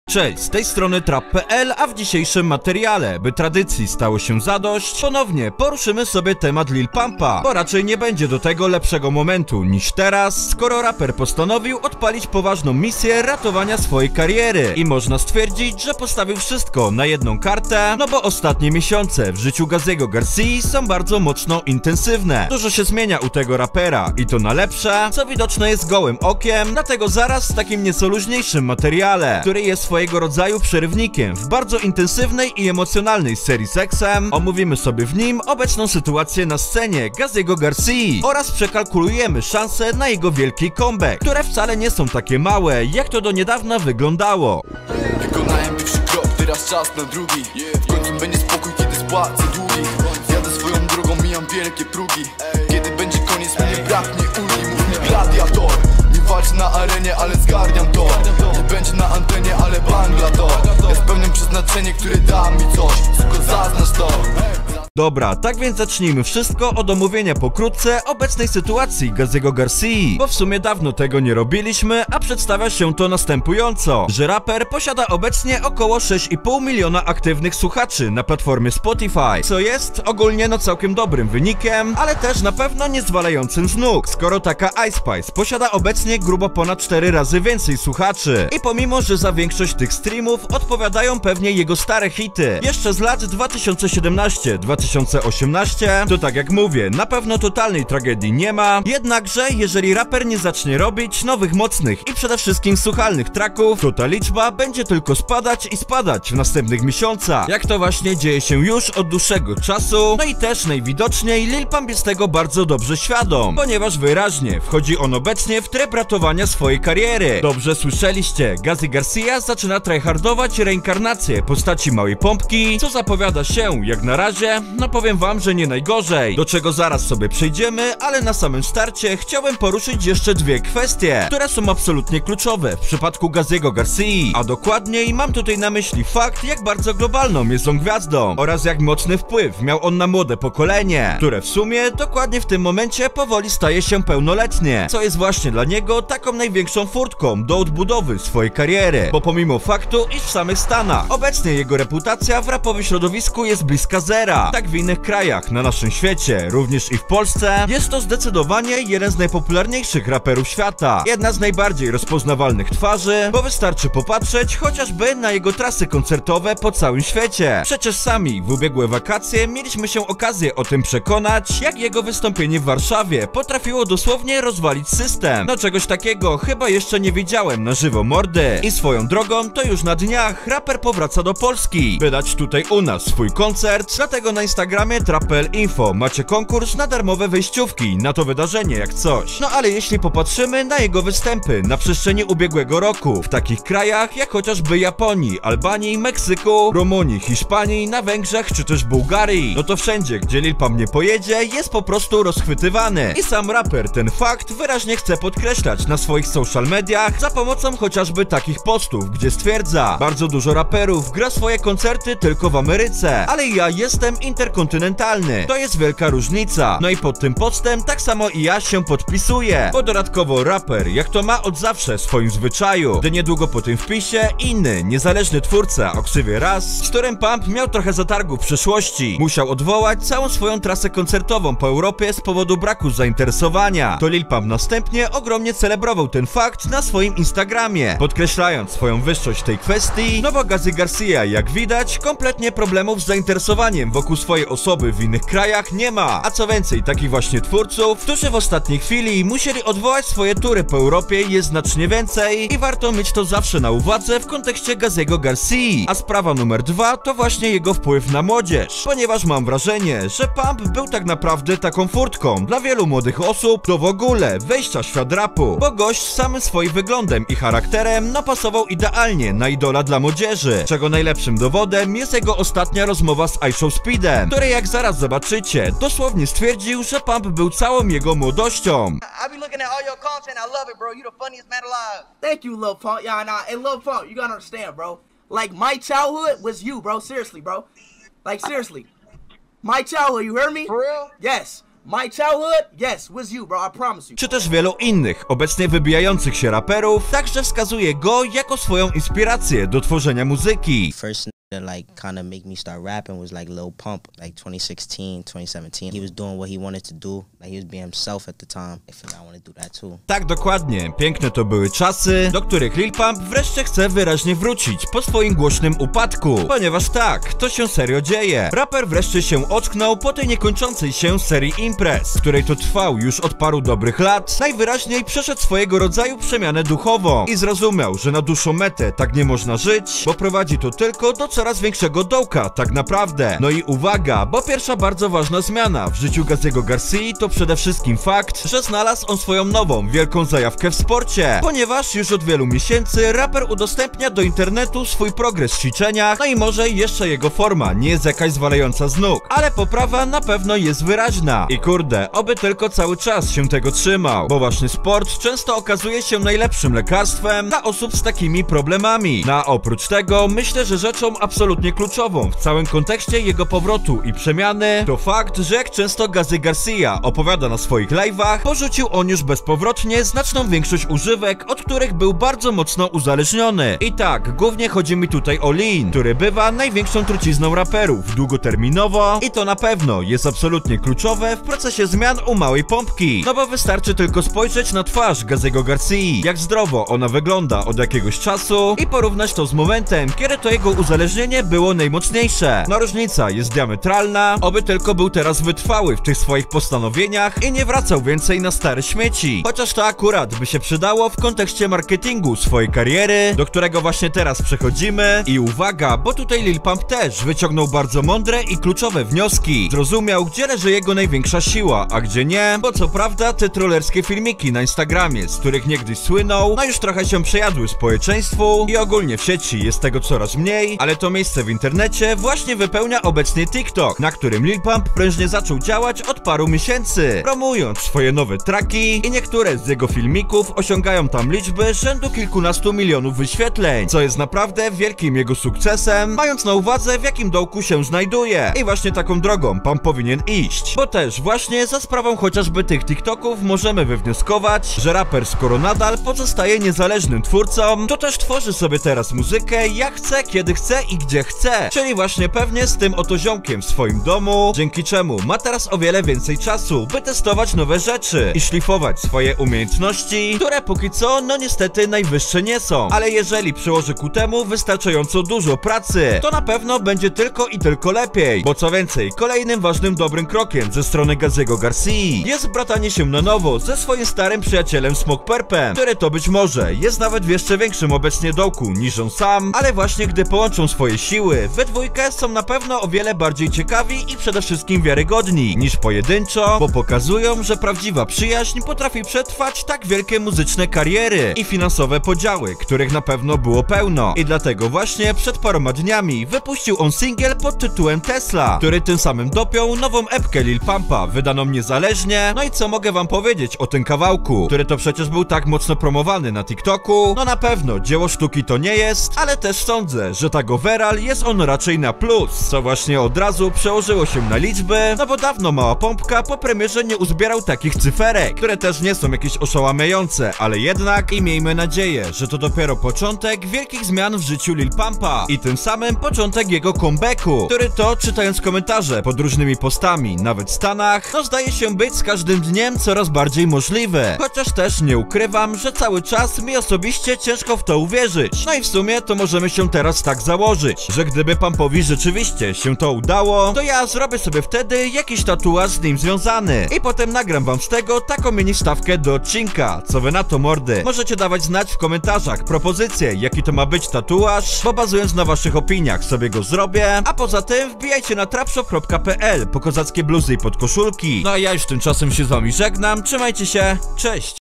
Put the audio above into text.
Cześć, z tej strony Trap.pl, a w dzisiejszym materiale, by tradycji stało się zadość, ponownie poruszymy sobie temat Lil Pumpa, bo raczej nie będzie do tego lepszego momentu niż teraz, skoro raper postanowił odpalić poważną misję ratowania swojej kariery i można stwierdzić, że postawił wszystko na jedną kartę, no bo ostatnie miesiące w życiu Gaziego Garcii są bardzo mocno intensywne. Dużo się zmienia u tego rapera i to na lepsze, co widoczne jest gołym okiem, dlatego zaraz w takim nieco luźniejszym materiale, który jest swojego rodzaju przerywnikiem w bardzo intensywnej i emocjonalnej serii z Exem, omówimy sobie w nim obecną sytuację na scenie Gaziego Garcii oraz przekalkulujemy szanse na jego wielki comeback, które wcale nie są takie małe, jak to do niedawna wyglądało. Wykonałem pierwszy krok, teraz czas na drugi. W końcu będzie spokój, kiedy spłacę długi. Jadę swoją drogą, mijam wielkie prógi. Kiedy będzie koniec, mnie braknie ulgi. Mów mi gladiator, nie walcz na arenie, ale zgarniam to. Nie będzie na antenie, ale bangla to. Ja spełniam przeznaczenie, które da mi coś. Tylko zaznacz to. Dobra, tak więc zacznijmy wszystko od omówienia pokrótce obecnej sytuacji Gaziego Garcii, bo w sumie dawno tego nie robiliśmy, a przedstawia się to następująco, że raper posiada obecnie około 6,5 miliona aktywnych słuchaczy na platformie Spotify, co jest ogólnie no całkiem dobrym wynikiem, ale też na pewno nie zwalającym z nóg, skoro taka Ice Spice posiada obecnie grubo ponad 4 razy więcej słuchaczy i pomimo, że za większość tych streamów odpowiadają pewnie jego stare hity, jeszcze z lat 2017-2018, to tak jak mówię, na pewno totalnej tragedii nie ma, jednakże jeżeli raper nie zacznie robić nowych mocnych i przede wszystkim słuchalnych tracków, to ta liczba będzie tylko spadać i spadać w następnych miesiącach, jak to właśnie dzieje się już od dłuższego czasu, no i też najwidoczniej Lil Pump jest tego bardzo dobrze świadom, ponieważ wyraźnie wchodzi on obecnie w tryb ratowania swojej kariery. Dobrze słyszeliście, Gazi Garcia zaczyna tryhardować reinkarnację postaci Małej Pompki, co zapowiada się jak na razie, no powiem wam, że nie najgorzej, do czego zaraz sobie przejdziemy, ale na samym starcie chciałem poruszyć jeszcze dwie kwestie, które są absolutnie kluczowe w przypadku Gaziego Garcii, a dokładniej mam tutaj na myśli fakt, jak bardzo globalną jest on gwiazdą oraz jak mocny wpływ miał on na młode pokolenie, które w sumie dokładnie w tym momencie powoli staje się pełnoletnie, co jest właśnie dla niego taką największą furtką do odbudowy swojej kariery, bo pomimo faktu, iż w samych Stanach obecnie jego reputacja w rapowym środowisku jest bliska zera, tak w innych krajach na naszym świecie, również i w Polsce, jest to zdecydowanie jeden z najpopularniejszych raperów świata, jedna z najbardziej rozpoznawalnych twarzy, bo wystarczy popatrzeć chociażby na jego trasy koncertowe po całym świecie. Przecież sami w ubiegłe wakacje mieliśmy się okazję o tym przekonać, jak jego wystąpienie w Warszawie potrafiło dosłownie rozwalić system. No czegoś takiego chyba jeszcze nie widziałem na żywo mordy. I swoją drogą to już na dniach raper powraca do Polski, by dać tutaj u nas swój koncert, dlatego na Instagramie Trap.pl Info macie konkurs na darmowe wejściówki na to wydarzenie jak coś. No ale jeśli popatrzymy na jego występy na przestrzeni ubiegłego roku w takich krajach jak chociażby Japonii, Albanii, Meksyku, Rumunii, Hiszpanii, na Węgrzech czy też Bułgarii, no to wszędzie gdzie Lil Pump nie pojedzie jest po prostu rozchwytywany i sam raper ten fakt wyraźnie chce podkreślać na swoich social mediach za pomocą chociażby takich postów, gdzie stwierdza: bardzo dużo raperów gra swoje koncerty tylko w Ameryce, ale ja jestem interkontynentalny, to jest wielka różnica. No i pod tym postem tak samo i ja się podpisuję, bo dodatkowo raper, jak to ma od zawsze w swoim zwyczaju, gdy niedługo po tym wpisie inny, niezależny twórca o ksywie Raz, z którym Pump miał trochę zatargu w przeszłości, musiał odwołać całą swoją trasę koncertową po Europie z powodu braku zainteresowania, to Lil Pump następnie ogromnie celebrował ten fakt na swoim Instagramie, podkreślając swoją wyższość w tej kwestii, no bo Gazi Garcia, jak widać, kompletnie problemów z zainteresowaniem wokół swojej osoby w innych krajach nie ma, a co więcej, takich właśnie twórców, którzy w ostatniej chwili musieli odwołać swoje tury po Europie, jest znacznie więcej i warto mieć to zawsze na uwadze w kontekście Gaziego Garcii. A sprawa numer 2 to właśnie jego wpływ na młodzież, ponieważ mam wrażenie, że Pump był tak naprawdę taką furtką dla wielu młodych osób do w ogóle wejścia w świat rapu, bo gość samym swoim wyglądem i charakterem napasował idealnie na idola dla młodzieży, czego najlepszym dowodem jest jego ostatnia rozmowa z iShowSpeedem, który jak zaraz zobaczycie, dosłownie stwierdził, że Pump był całą jego młodością. Thank you, Lil Pump. Yeah, nah, and Lil Pump, you gotta understand, bro. Like, my childhood was you, bro. Seriously, bro. Like, seriously. My childhood, you heard me? For real? Yes. My childhood, yes, was you, bro, I promise you. czy też wielu innych obecnie wybijających się raperów, także wskazuje go jako swoją inspirację do tworzenia muzyki. First that like kind of make me start rapping was like Lil Pump, like 2016, 2017. He was doing what he wanted to do, like he was being himself at the time. I feel like I want to do that too. Tak, dokładnie. Piękne to były czasy, do których Lil Pump wreszcie chce wyraźnie wrócić po swoim głośnym upadku. Ponieważ tak, to się serio dzieje. Raper wreszcie się ocknął po tej niekończącej się serii imprez, której to trwał już od paru dobrych lat. Najwyraźniej przeszedł swojego rodzaju przemianę duchową i zrozumiał, że na dłuższą metę tak nie można żyć, bo prowadzi to tylko do coraz większego dołka, tak naprawdę. No i uwaga, bo pierwsza bardzo ważna zmiana w życiu Gaziego Garcii to przede wszystkim fakt, że znalazł on swoją nową, wielką zajawkę w sporcie. Ponieważ już od wielu miesięcy raper udostępnia do internetu swój progres w ćwiczeniach, no i może jeszcze jego forma nie jest jakaś zwalająca z nóg, ale poprawa na pewno jest wyraźna. I kurde, oby tylko cały czas się tego trzymał, bo właśnie sport często okazuje się najlepszym lekarstwem dla osób z takimi problemami. No a oprócz tego, myślę, że rzeczą absolutnie kluczową w całym kontekście jego powrotu i przemiany to fakt, że jak często Gazi Garcia opowiada na swoich live'ach, porzucił on już bezpowrotnie znaczną większość używek, od których był bardzo mocno uzależniony. I tak, głównie chodzi mi tutaj o lean, który bywa największą trucizną raperów długoterminowo i to na pewno jest absolutnie kluczowe w procesie zmian u małej pompki. No bo wystarczy tylko spojrzeć na twarz Gaziego Garcii, jak zdrowo ona wygląda od jakiegoś czasu i porównać to z momentem, kiedy to jego uzależnienie było najmocniejsze. No różnica jest diametralna, oby tylko był teraz wytrwały w tych swoich postanowieniach i nie wracał więcej na stare śmieci. Chociaż to akurat by się przydało w kontekście marketingu swojej kariery, do którego właśnie teraz przechodzimy. I uwaga, bo tutaj Lil Pump też wyciągnął bardzo mądre i kluczowe wnioski. Zrozumiał, gdzie leży jego największa siła, a gdzie nie, bo co prawda te trollerskie filmiki na Instagramie, z których niegdyś słynął, no już trochę się przejadły społeczeństwu i ogólnie w sieci jest tego coraz mniej, ale to miejsce w internecie właśnie wypełnia obecnie TikTok, na którym Lil Pump prężnie zaczął działać od paru miesięcy, promując swoje nowe traki i niektóre z jego filmików osiągają tam liczby rzędu kilkunastu milionów wyświetleń, co jest naprawdę wielkim jego sukcesem, mając na uwadze w jakim dołku się znajduje. I właśnie taką drogą Pump powinien iść, bo też właśnie za sprawą chociażby tych TikToków możemy wywnioskować, że raper, skoro nadal pozostaje niezależnym twórcą, to też tworzy sobie teraz muzykę jak chce, kiedy chce i gdzie chce, czyli właśnie pewnie z tym oto ziomkiem w swoim domu, dzięki czemu ma teraz o wiele więcej czasu, by testować nowe rzeczy i szlifować swoje umiejętności, które póki co no niestety najwyższe nie są, ale jeżeli przyłoży ku temu wystarczająco dużo pracy, to na pewno będzie tylko i tylko lepiej, bo co więcej, kolejnym ważnym dobrym krokiem ze strony Gaziego Garcii jest bratanie się na nowo ze swoim starym przyjacielem Smokepurpem, który to być może jest nawet w jeszcze większym obecnie dołku niż on sam, ale właśnie gdy połączą swoje siły, we dwójkę są na pewno o wiele bardziej ciekawi i przede wszystkim wiarygodni niż pojedynczo, bo pokazują, że prawdziwa przyjaźń potrafi przetrwać tak wielkie muzyczne kariery i finansowe podziały, których na pewno było pełno. I dlatego właśnie przed paroma dniami wypuścił on singiel pod tytułem Tesla, który tym samym dopiął nową epkę Lil Pumpa, wydaną niezależnie. No i co mogę wam powiedzieć o tym kawałku, który to przecież był tak mocno promowany na TikToku? No na pewno dzieło sztuki to nie jest, ale też sądzę, że tak overall jest on raczej na plus, co właśnie od razu przełożyło się na liczby, no bo dawno mała pompka po premierze nie uzbierał takich cyferek, które też nie są jakieś oszałamiające, ale jednak i miejmy nadzieję, że to dopiero początek wielkich zmian w życiu Lil Pumpa i tym samym początek jego comebacku, który to, czytając komentarze pod różnymi postami, nawet w Stanach, no zdaje się być z każdym dniem coraz bardziej możliwy, chociaż też nie ukrywam, że cały czas mi osobiście ciężko w to uwierzyć. No i w sumie to możemy się teraz tak założyć, że gdyby Pumpowi rzeczywiście się to udało, to ja zrobię sobie wtedy jakiś tatuaż z nim związany i potem nagram wam z tego taką mini wstawkę do odcinka. Co wy na to, mordy? Możecie dawać znać w komentarzach propozycje, jaki to ma być tatuaż, bo bazując na waszych opiniach sobie go zrobię, a poza tym wbijajcie na trapshop.pl po kozackie bluzy i podkoszulki. No a ja już tymczasem się z wami żegnam, trzymajcie się, cześć!